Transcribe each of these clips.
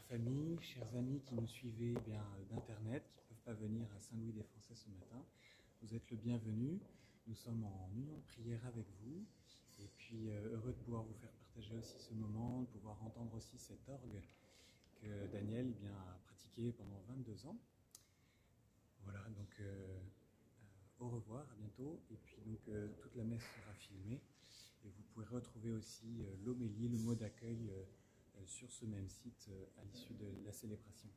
famille, chers amis qui nous suivez d'Internet, qui ne peuvent pas venir à Saint-Louis-des-Français ce matin, vous êtes le bienvenu. Nous sommes en union de prière avec vous et puis heureux de pouvoir vous faire partager aussi ce moment, de pouvoir entendre aussi cet orgue que Daniel a pratiqué pendant 22 ans. Voilà, donc au revoir, à bientôt. Et puis donc toute la messe sera filmée et vous pourrez retrouver aussi l'homélie, le mot d'accueil sur ce même site à l'issue de la célébration.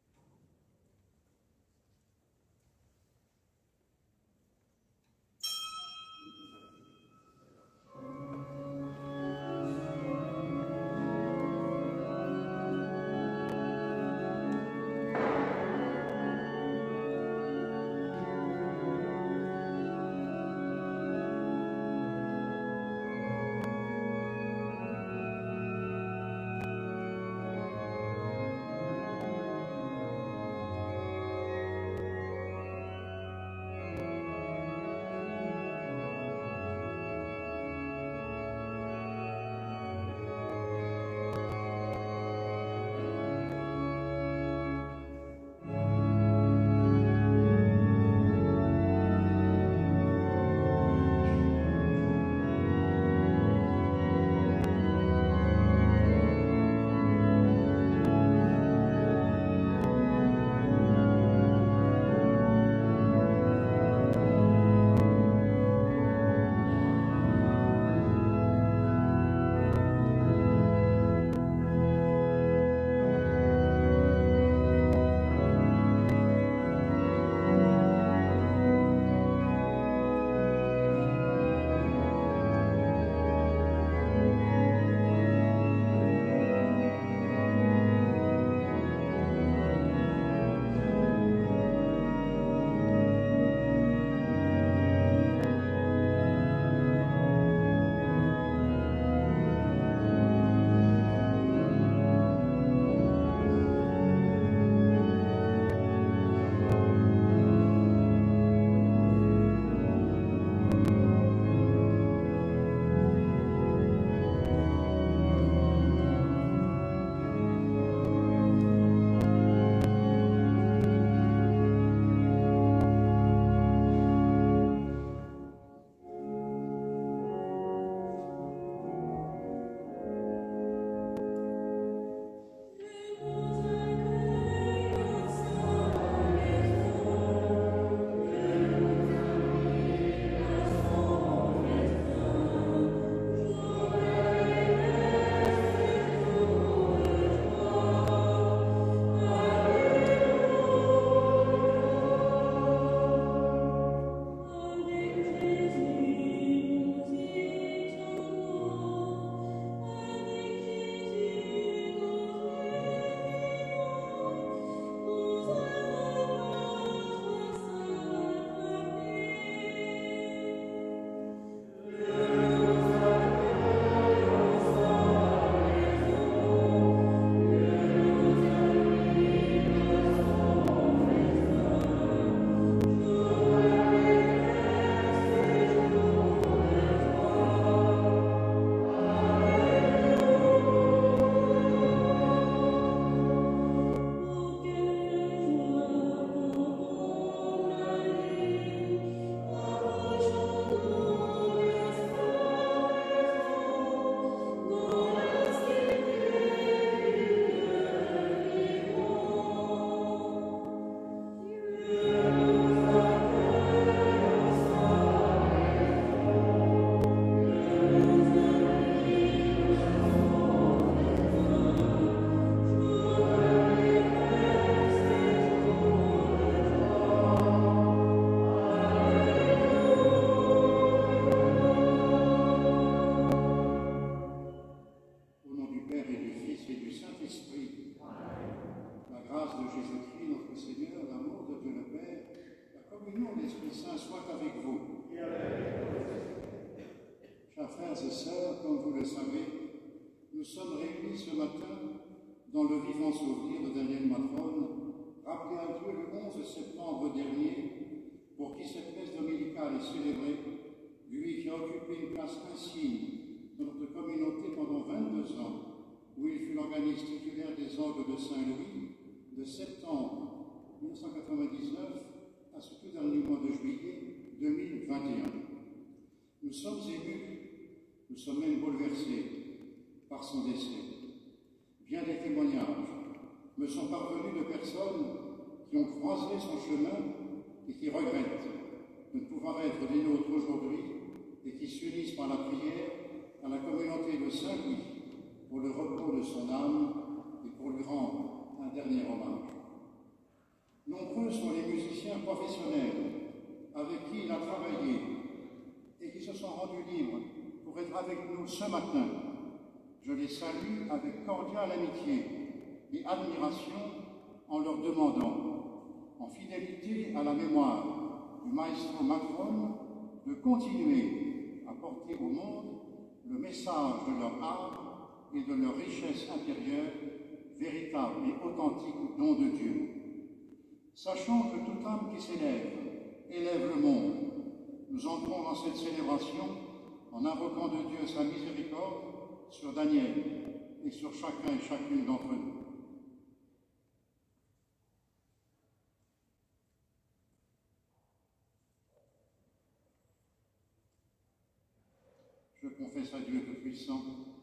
Chers frères et sœurs, comme vous le savez, nous sommes réunis ce matin dans le vivant souvenir de Daniel Matron, rappelé à Dieu le 11 septembre dernier, pour qui cette messe dominicale est célébrée, lui qui a occupé une place insigne dans notre communauté pendant 22 ans, où il fut l'organiste titulaire des orgues de Saint-Louis de septembre 1999 à ce tout dernier mois de juillet 2021. Nous sommes émus, nous sommes même bouleversés par son décès. Bien des témoignages me sont parvenus de personnes qui ont croisé son chemin et qui regrettent de ne pouvoir être des nôtres aujourd'hui et qui s'unissent par la prière à la communauté de Saint-Louis pour le repos de son âme et pour lui rendre un dernier hommage. Nombreux sont les musiciens professionnels avec qui il a travaillé et qui se sont rendus libres pour être avec nous ce matin. Je les salue avec cordiale amitié et admiration en leur demandant, en fidélité à la mémoire du maestro Macron, de continuer à porter au monde le message de leur art et de leur richesse intérieure, véritable et authentique don de Dieu. Sachant que toute âme qui s'élève élève le monde, nous entrons dans cette célébration en invoquant de Dieu sa miséricorde sur Daniel et sur chacun et chacune d'entre nous. Je confesse à Dieu Tout-Puissant,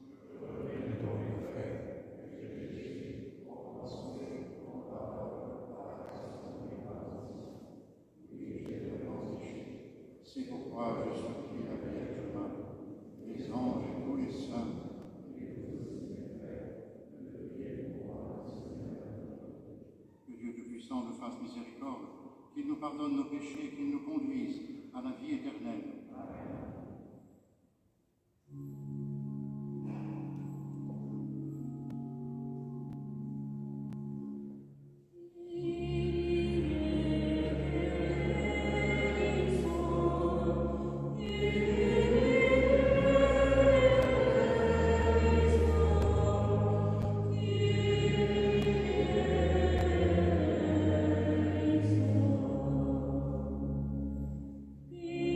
c'est pourquoi je supplie la Vierge Marie, les anges et tous les saints, que Dieu Tout-Puissant nous fasse miséricorde, qu'il nous pardonne nos péchés, qu'il nous conduise à la vie éternelle. Amen. Yeah.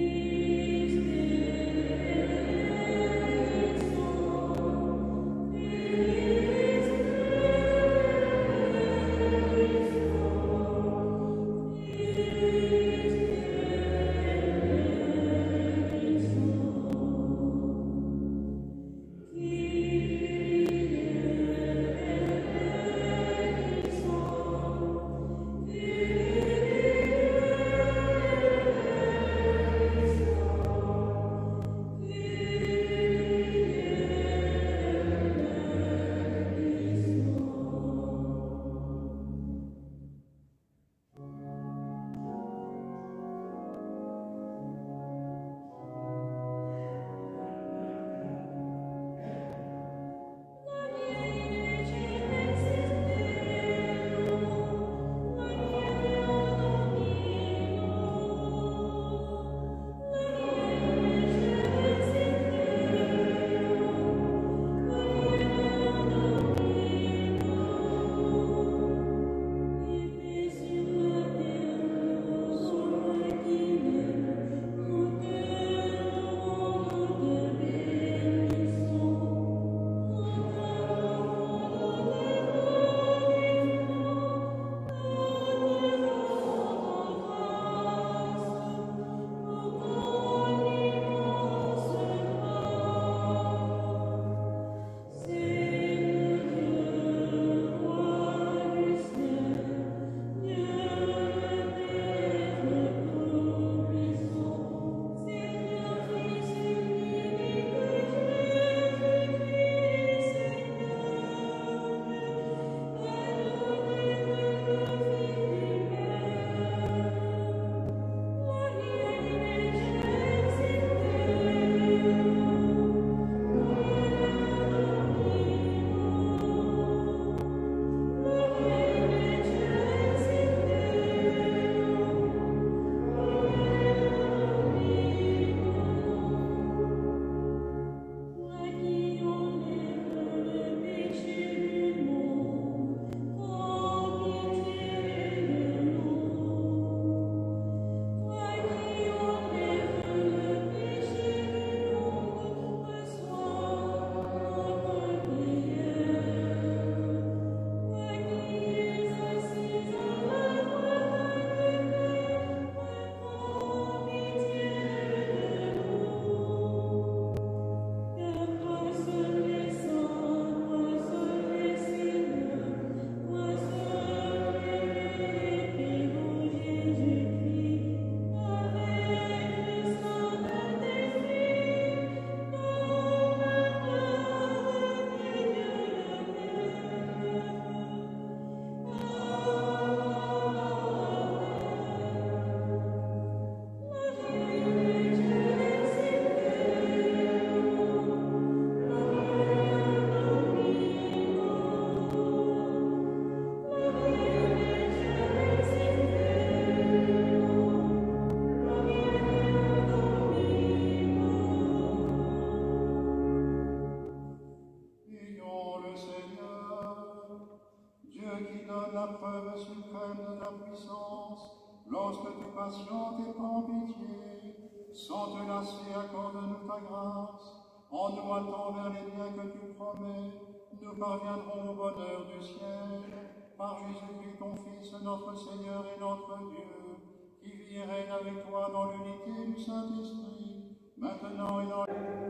preuve suprême de ta puissance, lorsque tu patientes et prends pitié, sans te lasser, accorde-nous ta grâce. En nous hâtant vers les biens que tu promets, nous parviendrons au bonheur du ciel. Par Jésus-Christ, ton Fils, notre Seigneur et notre Dieu, qui vit et règne avec toi dans l'unité du Saint-Esprit, maintenant et dans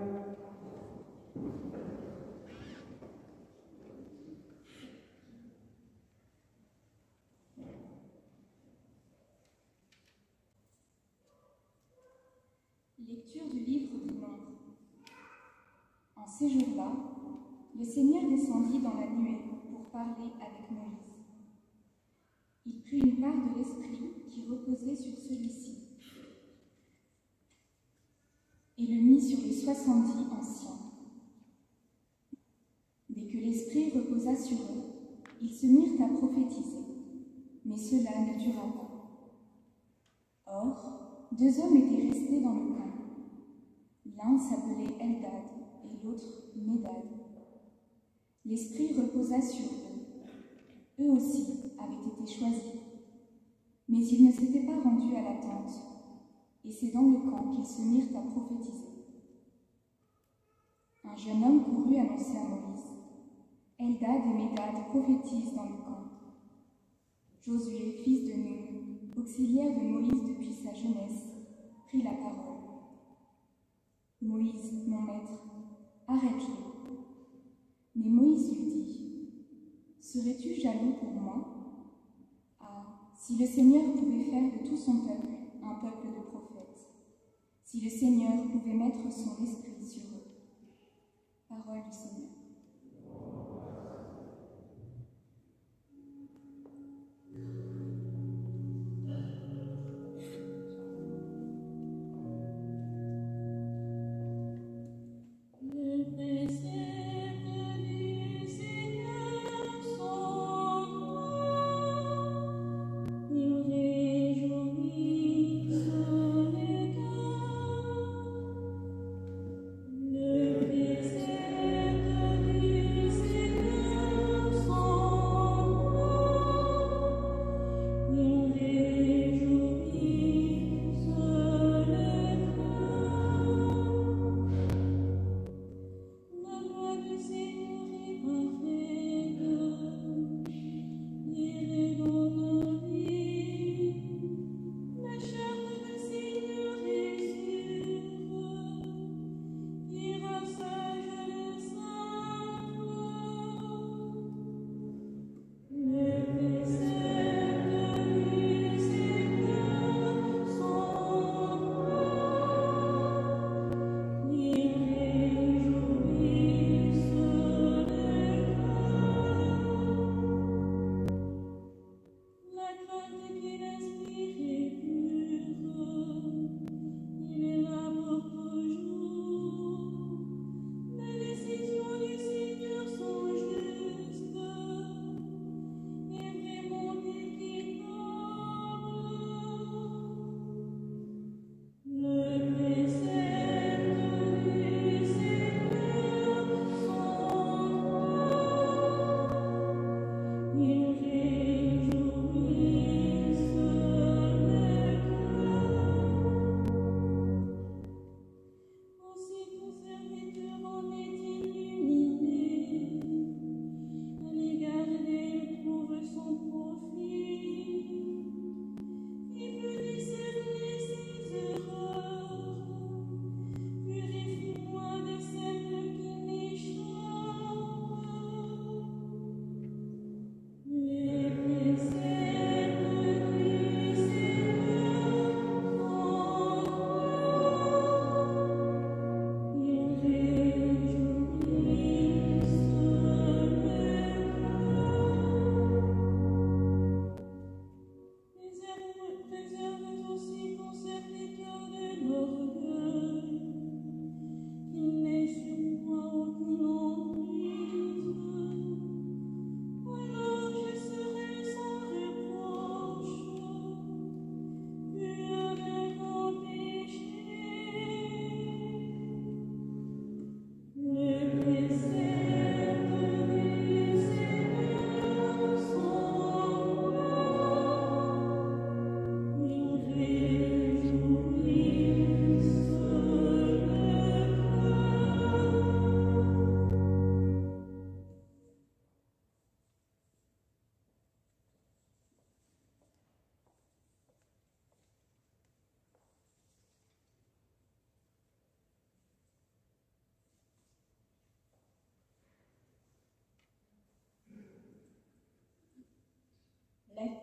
Lecture du livre du Nombre. En ces jours-là, le Seigneur descendit dans la nuée pour parler avec Moïse. Il prit une part de l'Esprit qui reposait sur celui-ci et le mit sur les 70 anciens. Dès que l'Esprit reposa sur eux, ils se mirent à prophétiser, mais cela ne dura pas. Or, 2 hommes étaient restés dans le camp. L'un s'appelait Eldad et l'autre Médad. L'Esprit reposa sur eux. Eux aussi avaient été choisis. Mais ils ne s'étaient pas rendus à la tente, et c'est dans le camp qu'ils se mirent à prophétiser. Un jeune homme courut annoncer à Moïse: Eldad et Médad prophétisent dans le camp. Josué, fils de Nun, auxiliaire de Moïse depuis sa jeunesse, prit la parole. Moïse, mon maître, arrête-les. Mais Moïse lui dit: Serais-tu jaloux pour moi? Ah, si le Seigneur pouvait faire de tout son peuple un peuple de prophètes, si le Seigneur pouvait mettre son esprit sur eux. Parole du Seigneur. Le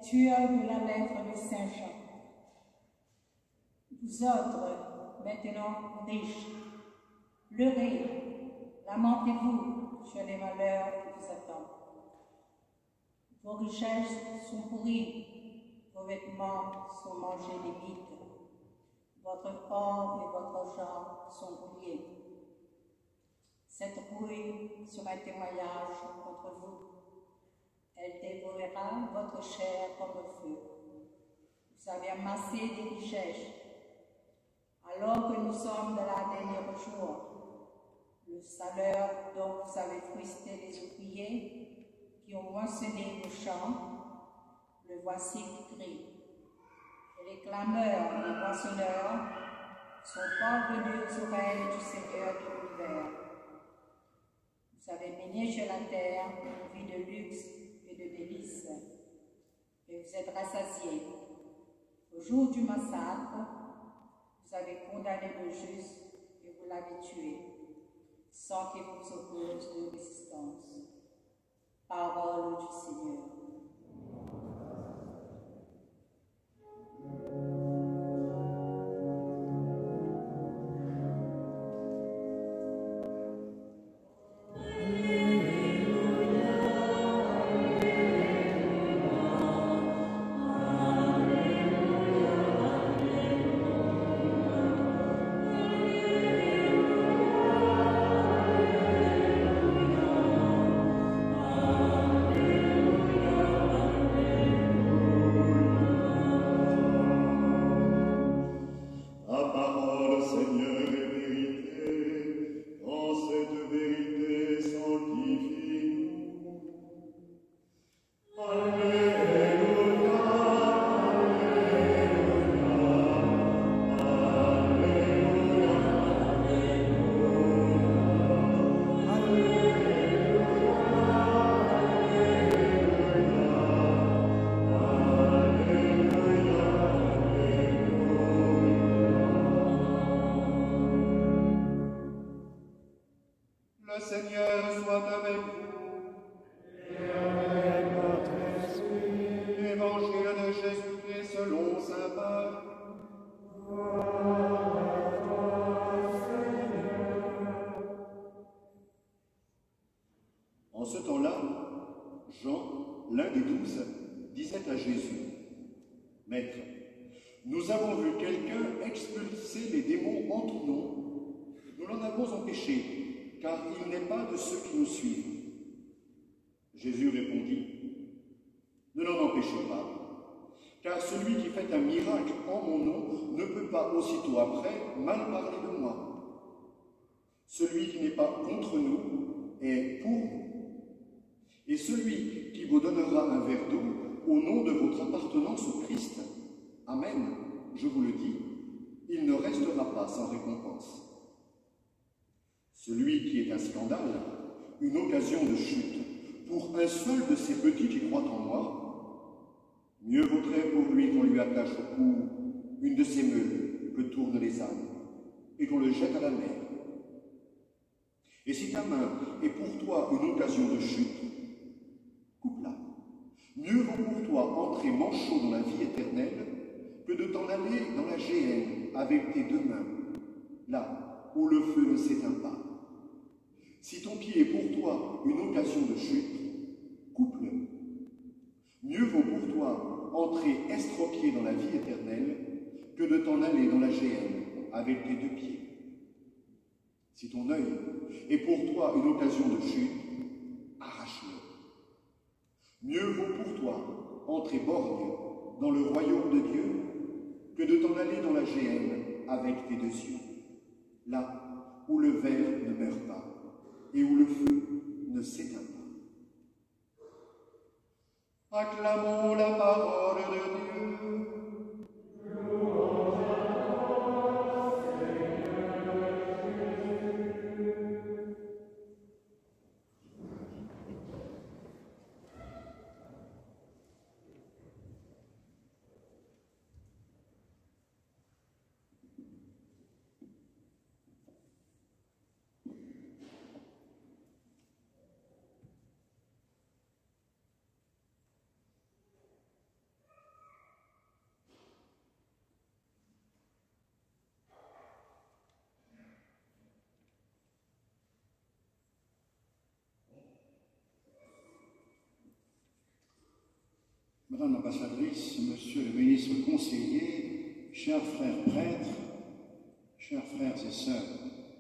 Lecture de la lettre de Saint Jean. Vous autres, maintenant riches, pleurez, lamentez-vous sur les malheurs qui vous attendent. Vos richesses sont pourries, vos vêtements sont mangés des bites, votre corps et votre argent sont rouillés. Cette rouille sera un témoignage contre vous. Elle dévorera votre chair comme le feu. Vous avez amassé des richesses. Alors que nous sommes dans la dernière jour, le salaire dont vous avez frustré les ouvriers qui ont moissonné vos champs, le voici qui crie. Et les clameurs des moissonneurs sont parvenus aux oreilles du Seigneur de l'univers. Vous avez mené sur la terre une vie de luxe et de délices, et vous êtes rassasiés. Au jour du massacre, vous avez condamné le juste et vous l'avez tué, sans qu'il vous oppose de résistance. Parole du Seigneur. Le Seigneur soit avec vous. Et avec votre esprit. Évangile de Jésus-Christ selon saint Marc. Gloire à toi, Seigneur. En ce temps-là, Jean, l'un des 12, disait à Jésus, « Maître, nous avons vu quelqu'un expulser les démons en ton nom. Nous l'en avons empêché, car il n'est pas de ceux qui nous suivent. » Jésus répondit, « Ne l'en empêchez pas, car celui qui fait un miracle en mon nom ne peut pas aussitôt après mal parler de moi. Celui qui n'est pas contre nous est pour nous. Et celui qui vous donnera un verre d'eau au nom de votre appartenance au Christ, Amen, je vous le dis, il ne restera pas sans récompense. Celui qui est un scandale, une occasion de chute, pour un seul de ces petits qui croient en moi, mieux vaudrait pour lui qu'on lui attache au cou une de ces meules que tournent les ânes, et qu'on le jette à la mer. Et si ta main est pour toi une occasion de chute, coupe-la. Mieux vaut pour toi entrer manchot dans la vie éternelle que de t'en aller dans la géhenne avec tes deux mains, là où le feu ne s'éteint pas. Si ton pied est pour toi une occasion de chute, coupe-le. Mieux vaut pour toi entrer estropié dans la vie éternelle que de t'en aller dans la géhenne avec tes deux pieds. Si ton œil est pour toi une occasion de chute, arrache-le. Mieux vaut pour toi entrer borgne dans le royaume de Dieu que de t'en aller dans la géhenne avec tes deux yeux, là où le ver ne meurt pas et où le feu ne s'éteint pas. Acclamons la parole de Dieu. Madame l'ambassadrice, Monsieur le ministre conseiller, chers frères prêtres, chers frères et sœurs,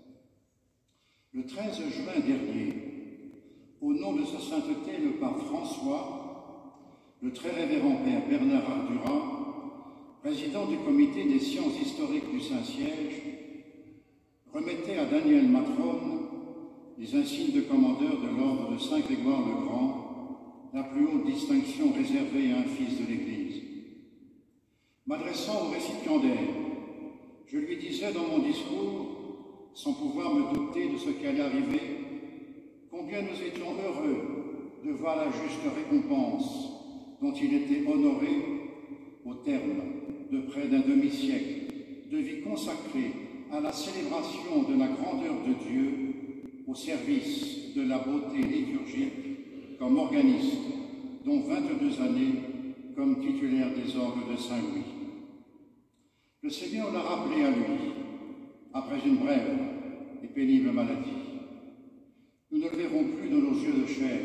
le 13 juin dernier, au nom de sa sainteté le pape François, le très révérend Père Bernard Ardura, président du comité des sciences historiques du Saint-Siège, remettait à Daniel Matrone les insignes de commandeur de l'ordre de Saint-Grégoire le Grand, la plus haute distinction réservée à un fils de l'Église. M'adressant au récipiendaire, je lui disais dans mon discours, sans pouvoir me douter de ce qui allait arriver, combien nous étions heureux de voir la juste récompense dont il était honoré au terme de près d'un demi-siècle de vie consacrée à la célébration de la grandeur de Dieu au service de la beauté liturgique comme organiste, dont 22 années comme titulaire des orgues de Saint-Louis. Le Seigneur l'a rappelé à lui, après une brève et pénible maladie. Nous ne le verrons plus de nos yeux de chair.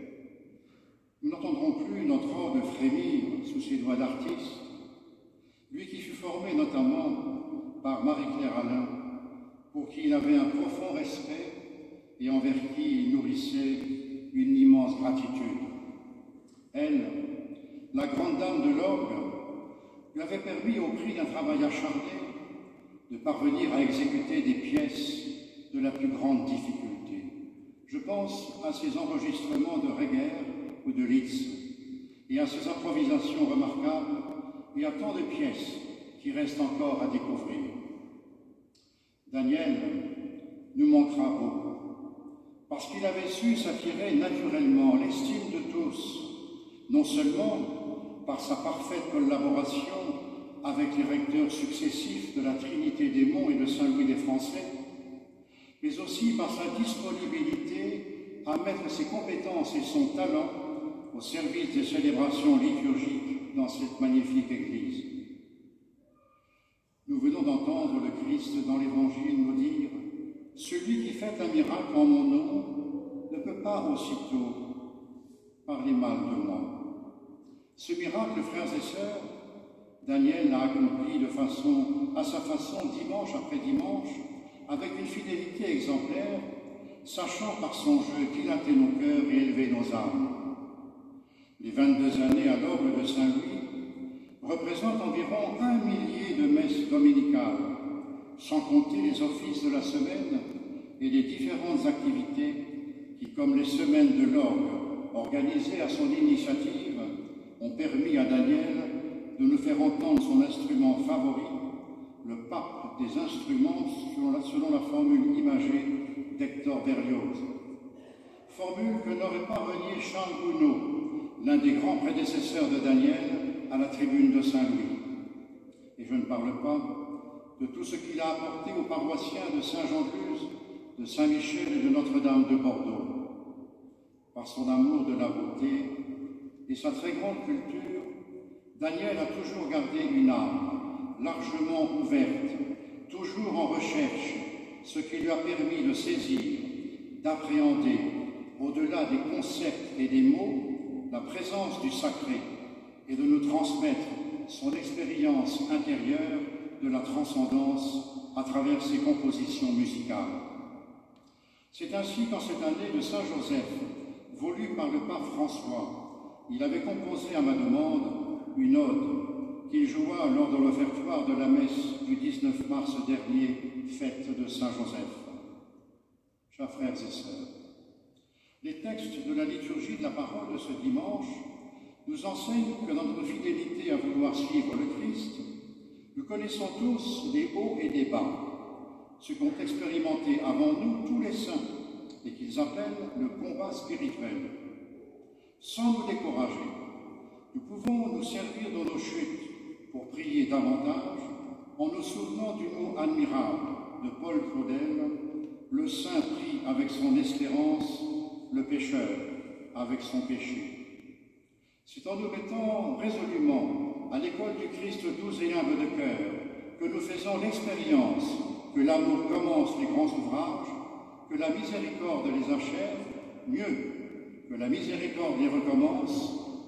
Nous n'entendrons plus notre orgue frémir sous ses doigts d'artiste, lui qui fut formé notamment par Marie-Claire Alain, pour qui il avait un profond respect et envers qui il nourrissait une immense gratitude. Elle, la grande dame de l'orgue, lui avait permis, au prix d'un travail acharné, de parvenir à exécuter des pièces de la plus grande difficulté. Je pense à ses enregistrements de Reger ou de Liszt, et à ses improvisations remarquables, et à tant de pièces qui restent encore à découvrir. Daniel nous manquera beaucoup, parce qu'il avait su s'attirer naturellement l'estime de tous, non seulement par sa parfaite collaboration avec les recteurs successifs de la Trinité des Monts et de Saint-Louis des Français, mais aussi par sa disponibilité à mettre ses compétences et son talent au service des célébrations liturgiques dans cette magnifique Église. Nous venons d'entendre le Christ dans l'Évangile nous dire « Celui qui fait un miracle en mon nom ne peut pas aussitôt parler mal de moi. » Ce miracle, frères et sœurs, Daniel l'a accompli à sa façon, dimanche après dimanche, avec une fidélité exemplaire, sachant par son jeu dilater nos cœurs et élever nos âmes. Les 22 années à l'orgue de Saint-Louis représentent environ 1 millier de messes dominicales, sans compter les offices de la semaine et les différentes activités qui, comme les semaines de l'orgue organisées à son initiative, ont permis à Daniel de nous faire entendre son instrument favori, le pape des instruments selon la formule imagée d'Hector Berlioz. Formule que n'aurait pas renié Charles Gounod, l'un des grands prédécesseurs de Daniel à la tribune de Saint-Louis. Et je ne parle pas de tout ce qu'il a apporté aux paroissiens de Saint-Jean-de-Luz, de Saint-Michel et de Notre-Dame de Bordeaux. Par son amour de la beauté et sa très grande culture, Daniel a toujours gardé une âme largement ouverte, toujours en recherche, ce qui lui a permis de saisir, d'appréhender, au-delà des concepts et des mots, la présence du sacré et de nous transmettre son expérience intérieure de la transcendance à travers ses compositions musicales. C'est ainsi qu'en cette année de Saint-Joseph, voulue par le pape François, il avait composé à ma demande une ode qu'il joua lors de l'offertoire de la messe du 19 mars dernier, fête de Saint-Joseph. Chers frères et sœurs, les textes de la liturgie de la parole de ce dimanche nous enseignent que dans notre fidélité à vouloir suivre le Christ, nous connaissons tous des hauts et des bas, ce qu'ont expérimenté avant nous tous les saints et qu'ils appellent le combat spirituel. Sans nous décourager, nous pouvons nous servir de nos chutes pour prier davantage en nous souvenant du mot admirable de Paul Claudel, le saint prie avec son espérance, le pécheur avec son péché. C'est en nous mettant résolument à l'école du Christ doux et humble de cœur que nous faisons l'expérience que l'amour commence les grands ouvrages, que la miséricorde les achève, mieux, que la miséricorde les recommence,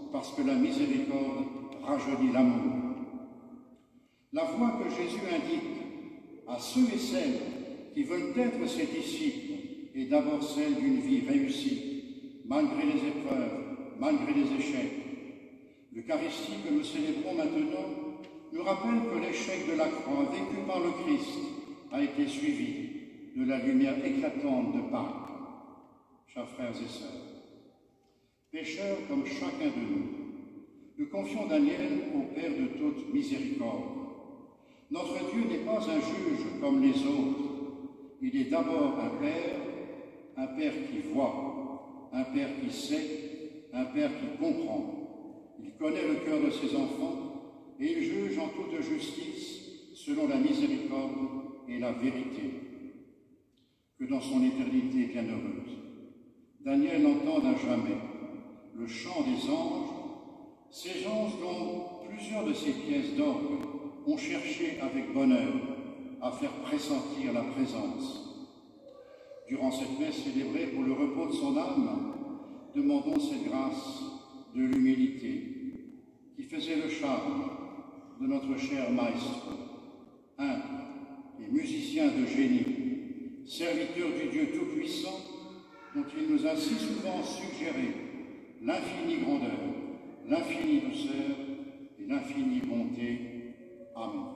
parce que la miséricorde rajeunit l'amour. La voie que Jésus indique à ceux et celles qui veulent être ses disciples est d'abord celle d'une vie réussie, malgré les épreuves, malgré les échecs. L'Eucharistie que nous célébrons maintenant nous rappelle que l'échec de la croix vécu par le Christ a été suivi de la lumière éclatante de Pâques. Chers frères et sœurs, pécheurs comme chacun de nous, nous confions Daniel au Père de toute miséricorde. Notre Dieu n'est pas un juge comme les autres. Il est d'abord un Père qui voit, un Père qui sait, un Père qui comprend. Il connaît le cœur de ses enfants et il juge en toute justice selon la miséricorde et la vérité. Que dans son éternité bienheureuse, Daniel entende à jamais le chant des anges, ces anges dont plusieurs de ces pièces d'orgue ont cherché avec bonheur à faire pressentir la présence. Durant cette messe célébrée pour le repos de son âme, demandons cette grâce de l'humilité qui faisait le charme de notre cher maître, humble et musicien de génie, serviteur du Dieu Tout-Puissant, dont il nous a si souvent suggéré l'infinie grandeur, l'infinie douceur et l'infinie bonté. Amen.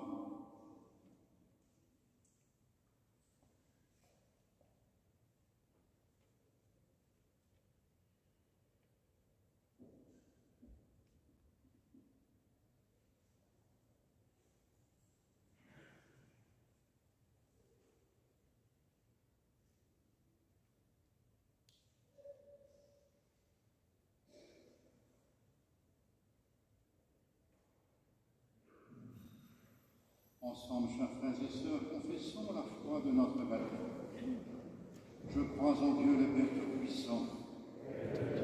Ensemble, chers frères et sœurs, confessons la foi de notre baptême. Je crois en Dieu le Père Tout-Puissant, Notre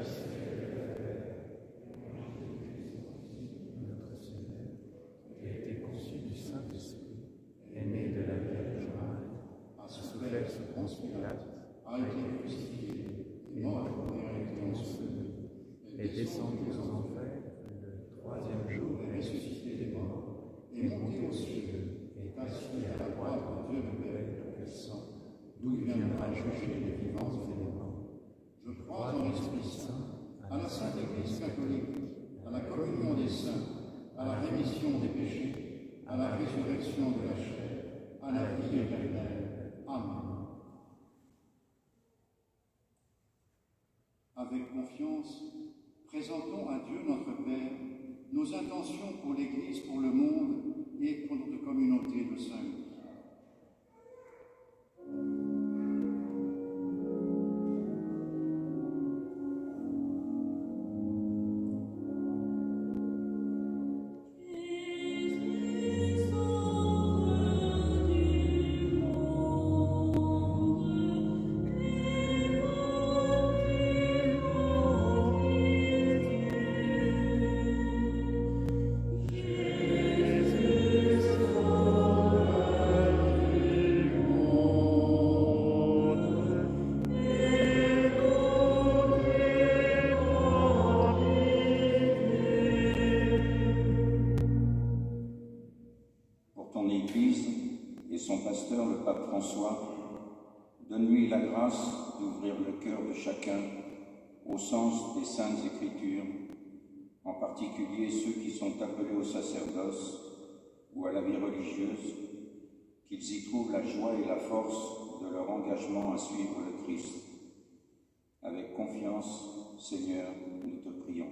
Seigneur, qui a été conçu du Saint-Esprit, est né de la Vierge Marie, sous l'ex Ponce Pilate, a été crucifié, mort et été enseveli, est descendu aux enfers, le troisième jour est ressuscité des morts, est monté aux cieux, est assis à la droite de Dieu le Père Tout-Puissant, d'où il viendra juger les vivants et les morts. Je crois en l'Esprit Saint, à la Sainte Église catholique, à la communion des saints, à la rémission des péchés, à la résurrection de la chair, à la vie éternelle. Amen. Avec confiance, présentons à Dieu notre Père nos intentions pour l'Église, pour le monde et pour notre communauté de saints. Donne-lui la grâce d'ouvrir le cœur de chacun au sens des Saintes Écritures, en particulier ceux qui sont appelés au sacerdoce ou à la vie religieuse, qu'ils y trouvent la joie et la force de leur engagement à suivre le Christ. Avec confiance, Seigneur, nous te prions.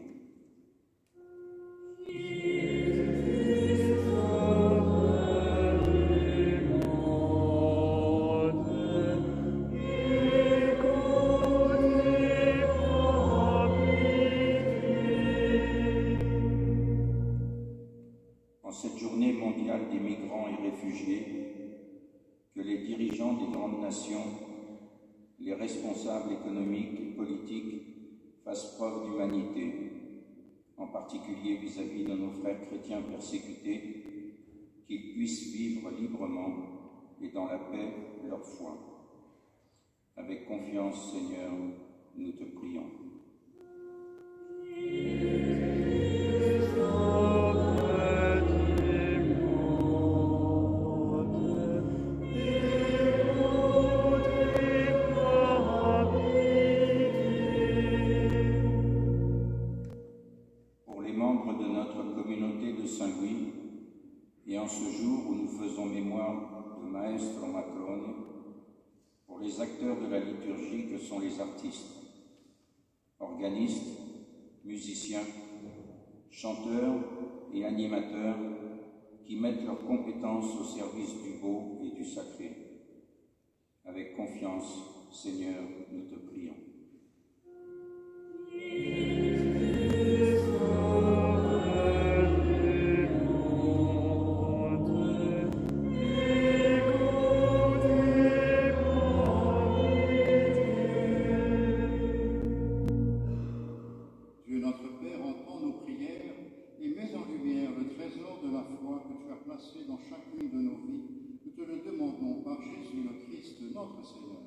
Des migrants et réfugiés, que les dirigeants des grandes nations, les responsables économiques et politiques fassent preuve d'humanité, en particulier vis-à-vis de nos frères chrétiens persécutés, qu'ils puissent vivre librement et dans la paix leur foi. Avec confiance, Seigneur, nous te prions. pour les acteurs de la liturgie que sont les artistes, organistes, musiciens, chanteurs et animateurs qui mettent leurs compétences au service du beau et du sacré. Avec confiance, Seigneur, nous te prions. Dieu notre Père, entends nos prières et mets en lumière le trésor de la foi que tu as placé dans chacune de nos vies. Nous te le demandons par Jésus le Christ, notre Seigneur.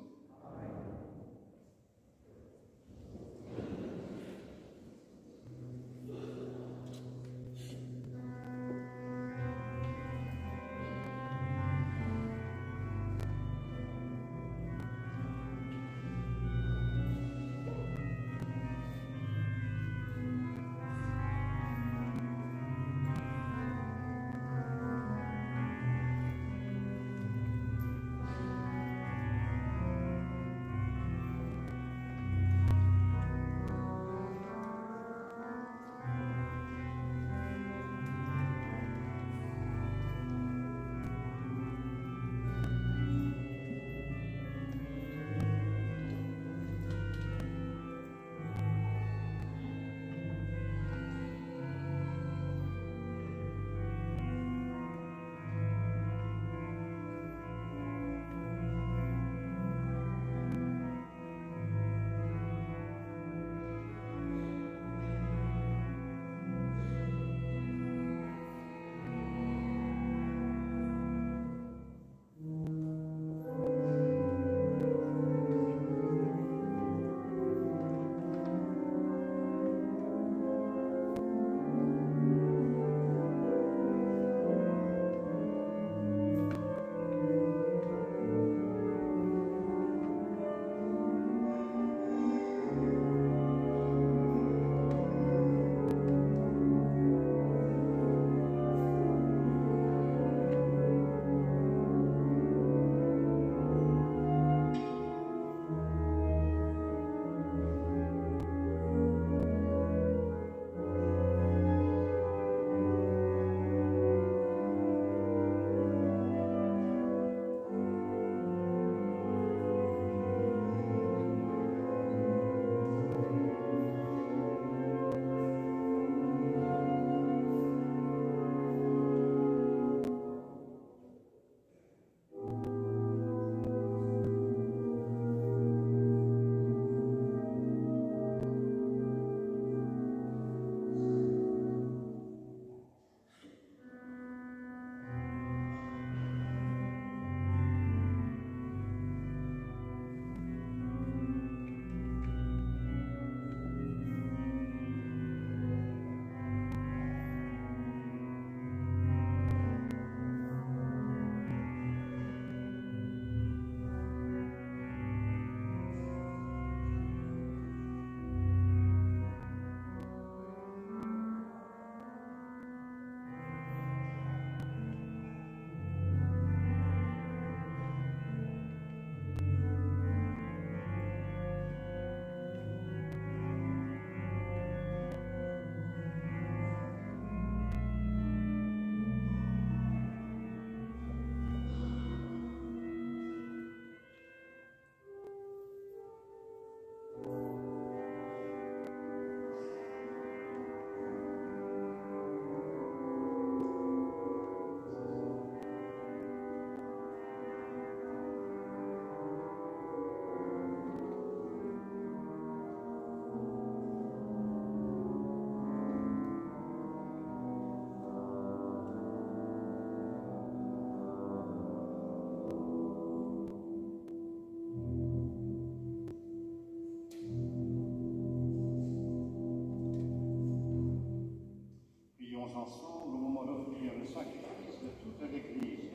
Ensemble au moment d'offrir le sacrifice de toute l'Église.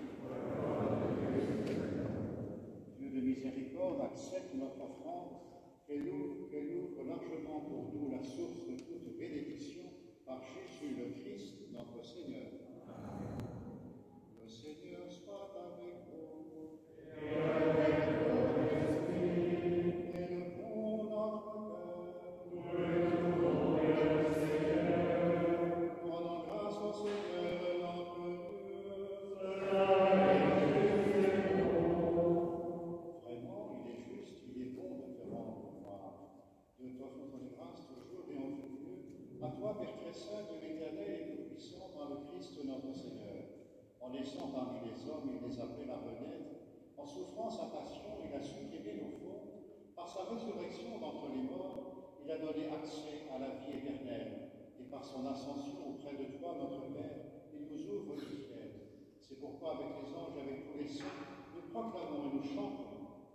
Dieu de miséricorde, accepte notre offrande, qu'elle ouvre largement pour nous la source de toute bénédiction par Jésus le Christ, notre Seigneur. Le Seigneur soit avec vous. Et avec parmi les hommes, il les appelle à renaître. En souffrant sa passion, il a supprimé nos fautes. Par sa résurrection d'entre les morts, il a donné accès à la vie éternelle. Et par son ascension auprès de toi, notre Père, il nous ouvre le ciel. C'est pourquoi, avec les anges, avec tous les saints, nous proclamons et nous chantons.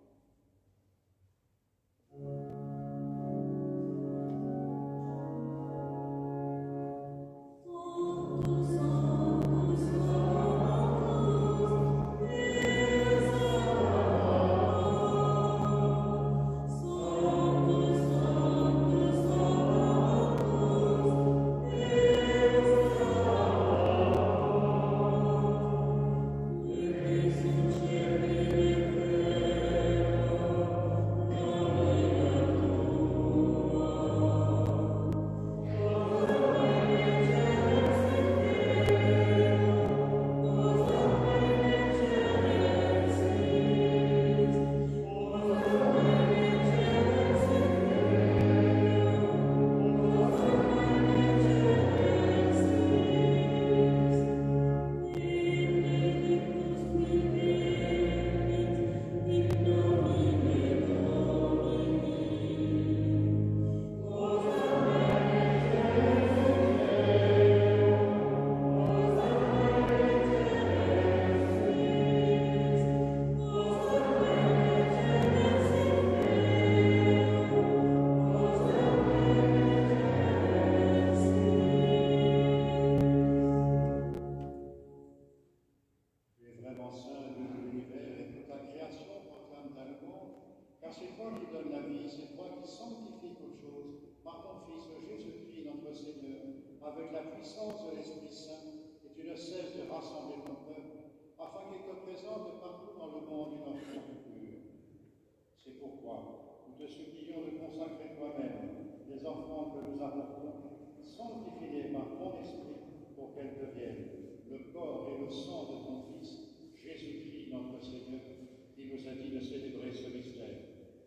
Avec la puissance de l'Esprit Saint, et tu ne cesses de rassembler ton peuple, afin qu'il te présente partout dans le monde une offrande pure. C'est pourquoi nous te supplions de consacrer toi-même les enfants que nous apportons, sanctifie-les par ton esprit, pour qu'elles deviennent le corps et le sang de ton Fils, Jésus-Christ notre Seigneur, qui nous a dit de célébrer ce mystère.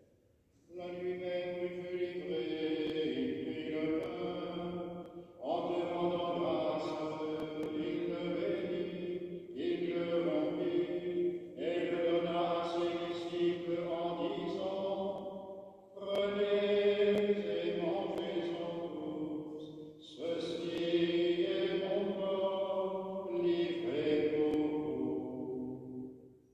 La nuit même où il fut livré, il prit le pain, en te rendant grâce, il le bénit, il le rompit, et le donna à ses disciples en disant, prenez et mangez-en tous, ceci est mon corps livré pour vous.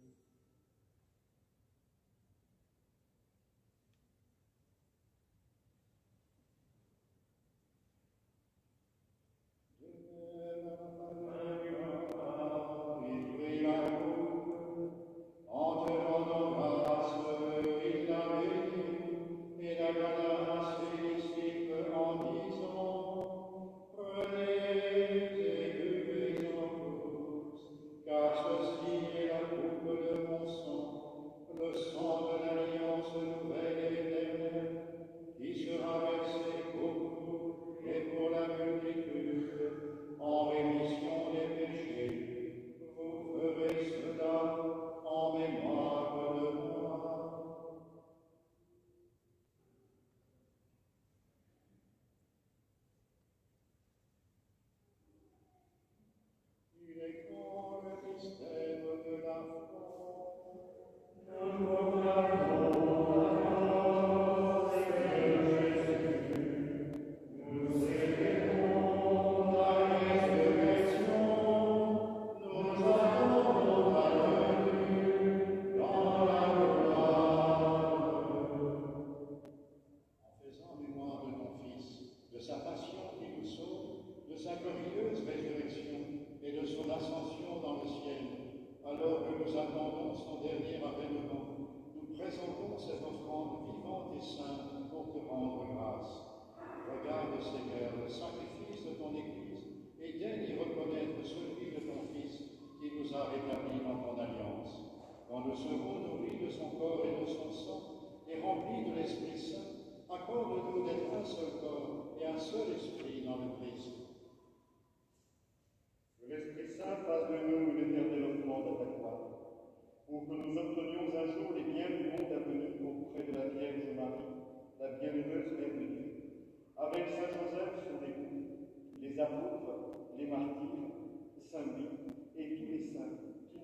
En te rendant grâce, il l'a béni, et la donna à ses disciples en disant, prenez et buvez-en tous, car ceci est la coupe de mon sang, le sang de l'alliance nouvelle et éternelle, qui sera versé pour vous et pour la multitude, en rémission des péchés. Vous ferez cela en mémoire de moi. Il est grand le mystère de la foi. Nous proclamons la mort de Jésus. Nous célébrons la résurrection. Nous attendons la venue dans la gloire. En faisant mémoire de ton Fils, de sa passion qui nous sauve, de sa glorieuse résurrection et de son ascension dans le ciel, alors que nous attendons son dernier avènement, nous présentons cette offrande vivante et sainte pour te rendre grâce. Regarde, Seigneur, le sacrifice de ton Église et daigne y reconnaître celui de ton Fils qui nous a rétablis dans ton alliance. Quand nous serons nourris de son corps et de son sang et remplis de l'Esprit Saint, accorde-nous d'être un seul corps et un seul esprit dans le Christ. Que l'Esprit Saint fasse de nous une éternelle offrande à ta gloire, pour que nous obtenions un jour les biens du monde à venir auprès de la Vierge Marie, la bienheureuse Mère de Dieu, avec Saint Joseph son époux, les apôtres, les martyrs, Saint Louis et tous les saints qui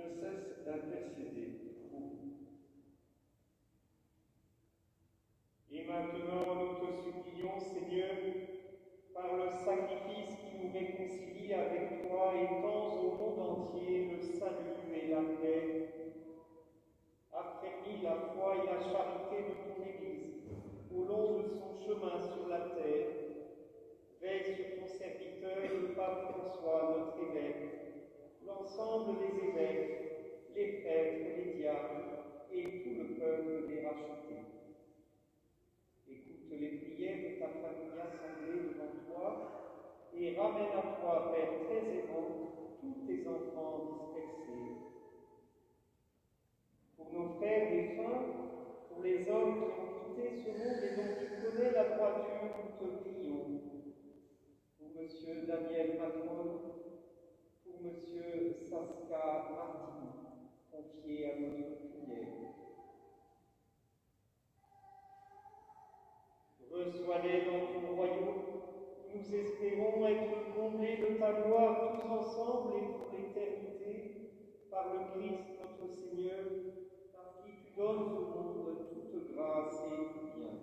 foi et la charité de ton Église au long de son chemin sur la terre. Veille sur ton serviteur, le pape François, notre évêque, l'ensemble des évêques, les prêtres, les diacres et tout le peuple des rachetés. Écoute les prières de ta famille assemblée devant toi et ramène à toi, Père très aimant, tous tes enfants dispersés. Pour nos frères défunts, pour les hommes qui ont quitté ce monde et dont tu connais la droiture, nous te prions. Pour Monsieur Daniel Macron, pour Monsieur Saska Martin, confié à notre prière. Reçois-les dans ton royaume, nous espérons être comblés de ta gloire tous ensemble et pour l'éternité, par le Christ notre Seigneur, par qui tu donnes au monde toute grâce et tout bien.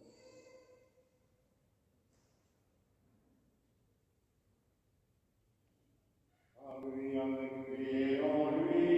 À lui, avec lui et en lui.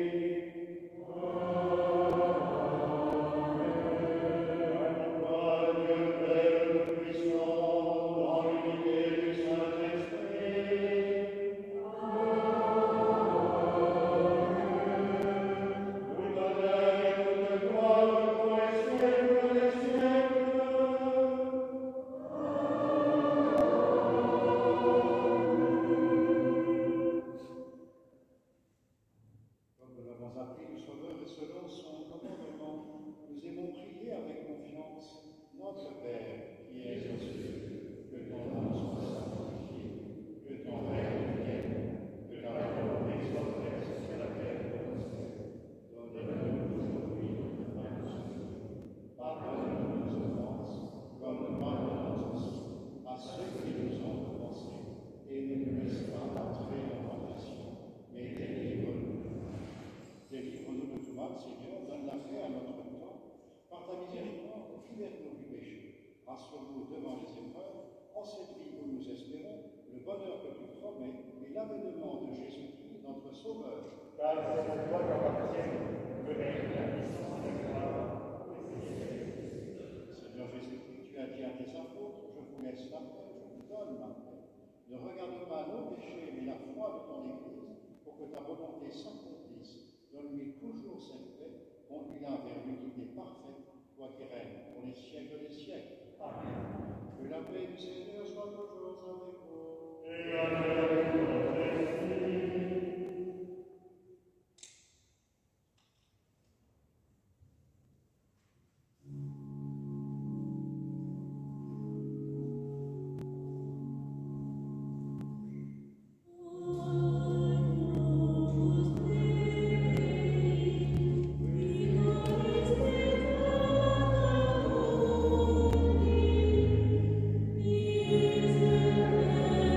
Rassure-nous devant les épreuves, en cette vie où nous espérons le bonheur que tu promets et l'avènement de Jésus-Christ, notre Sauveur. Car c'est à toi qu'appartiennent le règne, la puissance et la gloire pour les siècles. Seigneur Jésus-Christ, tu as dit à tes apôtres, je vous laisse ma paix, je vous donne ma paix. Ne regarde pas nos péchés, mais la foi de ton Église, pour que ta volonté s'accomplisse. Donne-lui toujours cette paix, conduis-la vers l'unité parfaite, toi qui règnes pour les siècles des siècles. Amen. Que la paix du Seigneur soit toujours avec vous. Et avec votre esprit. Is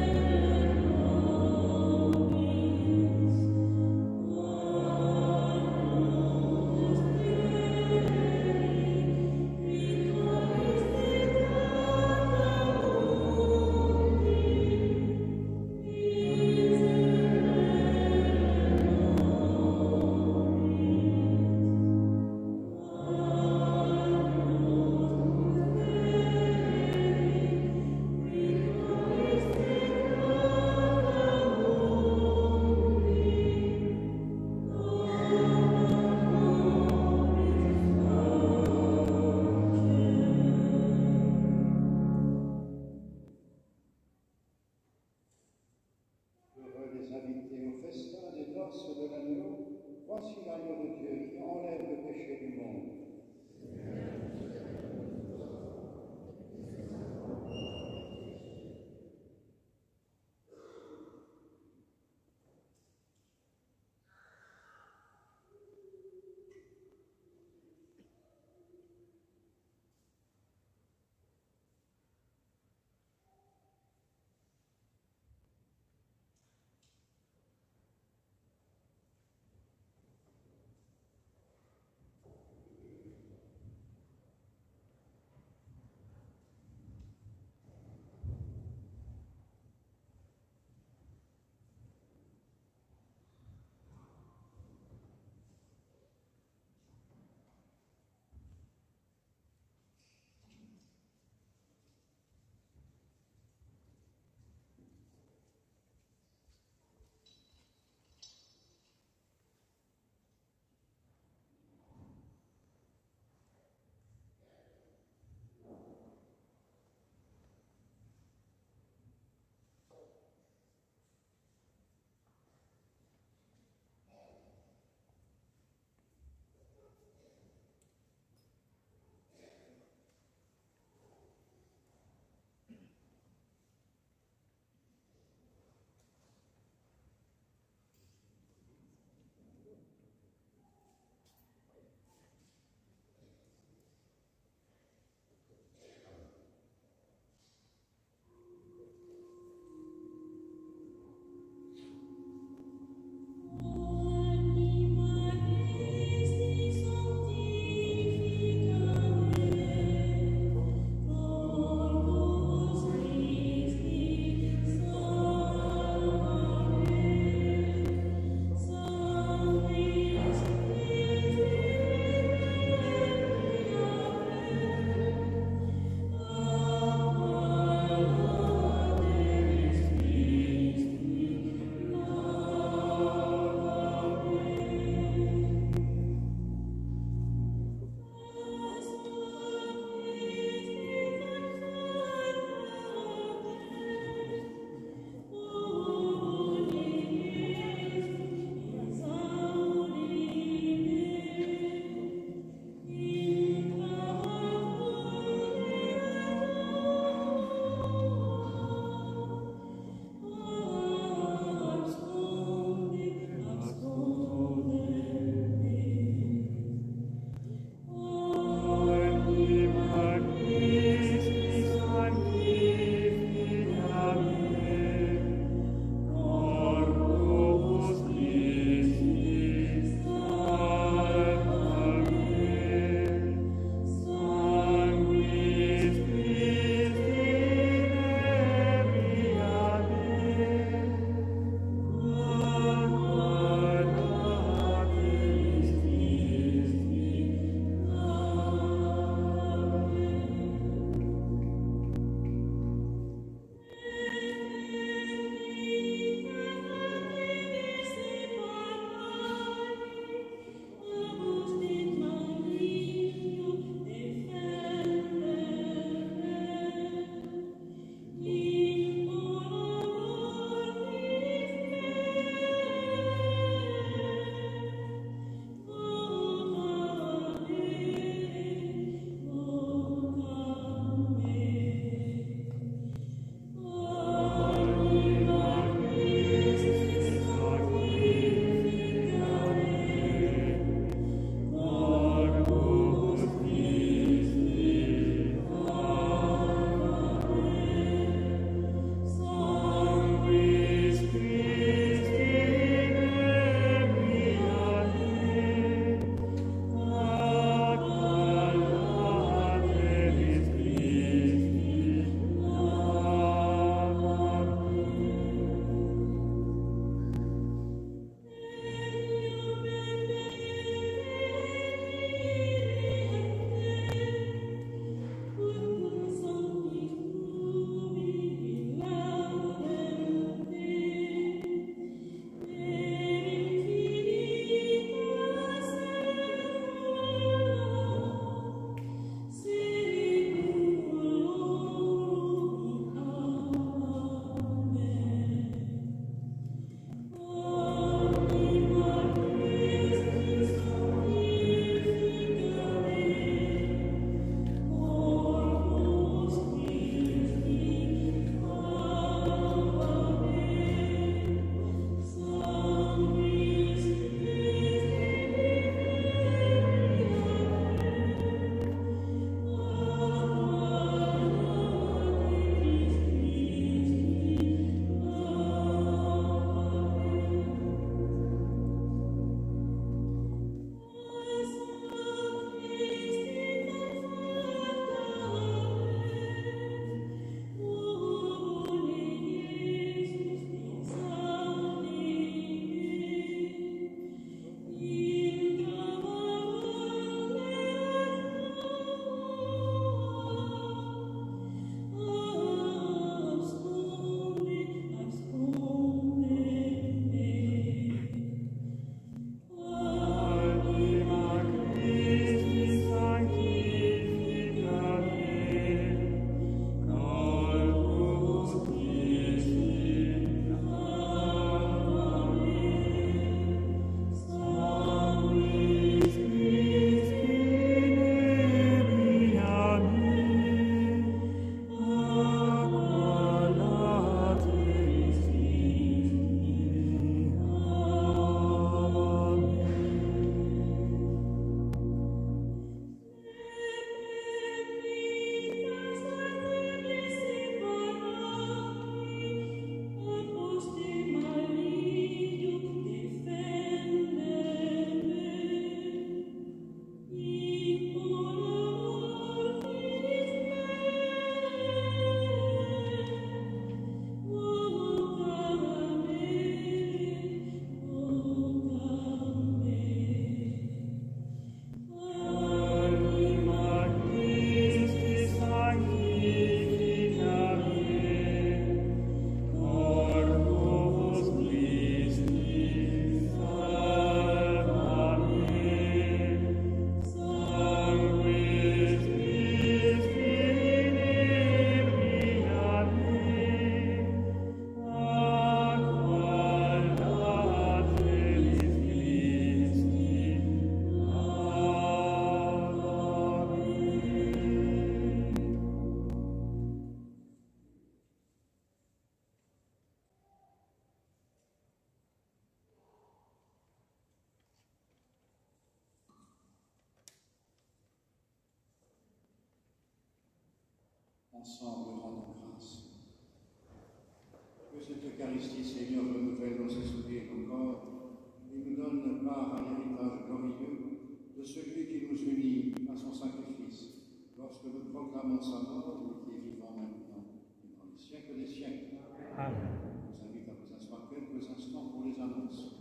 ensemble rendons grâce. Que cette Eucharistie, Seigneur, renouvelle nos esprits et nos corps et nous donne part à l'héritage glorieux de celui qui nous unit à son sacrifice, lorsque nous proclamons sa mort, lui qui est vivant maintenant et dans les siècles des siècles. Amen. Je vous invite à vous asseoir quelques instants pour les annonces.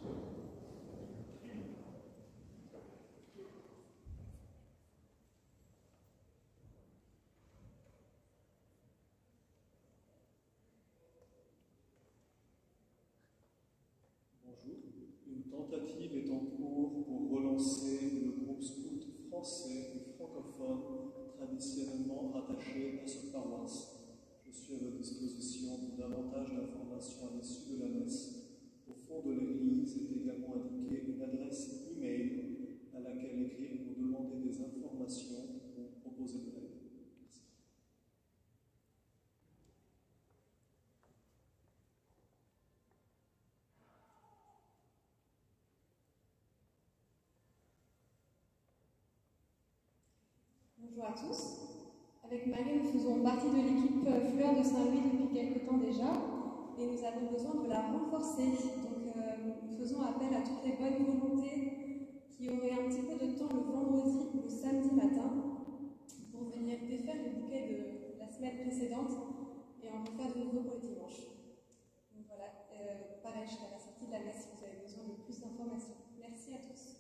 Bonjour. Une tentative est en cours pour relancer le groupe scout français et francophone traditionnellement rattaché à cette paroisse. Je suis à votre disposition pour davantage d'informations à l'issue de la messe. Au fond de l'église est également indiquée une adresse e-mail à laquelle écrire pour demander des informations ou proposer de l'aide. Merci. Bonjour à tous. Avec Marie, nous faisons partie de l'équipe Fleurs de Saint-Louis depuis quelque temps déjà et nous avons besoin de la renforcer. Donc nous faisons appel à toutes les bonnes volontés qui auraient un petit peu de temps le vendredi ou le samedi matin pour venir défaire les bouquets de la semaine précédente et en refaire de nouveau pour le dimanche. Donc voilà, pareil jusqu'à la sortie de la messe si vous avez besoin de plus d'informations. Merci à tous.